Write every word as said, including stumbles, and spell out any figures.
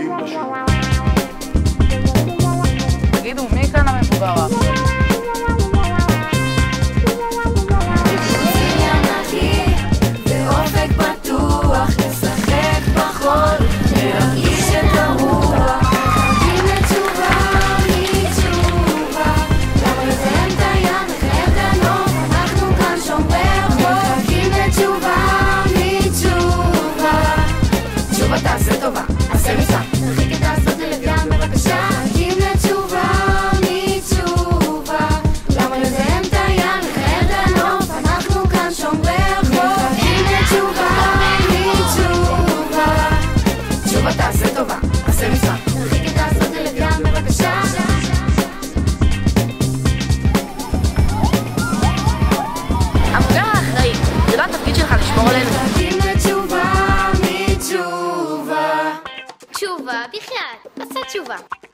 חיים בשיר. תגידו, מי כאן המבוגר האחר? תעשה טובה, עשה מצווה, תרחיק את העשות ללוויין בבקשה. חכים לתשובה מתשובה, למה לזהם את הים, לחייב את הנוף, אנחנו כאן שומרי החוק. חכים לתשובה מתשובה, תשובה תעשה טובה, עשה מצווה, תרחיק את העשות ללוויין בבקשה. המבוגר האחראי, זה לא התפקיד שלך לשמור עלינו. חכים לתשובה מתשובה. תשובה, בכלל, עשה תשובה.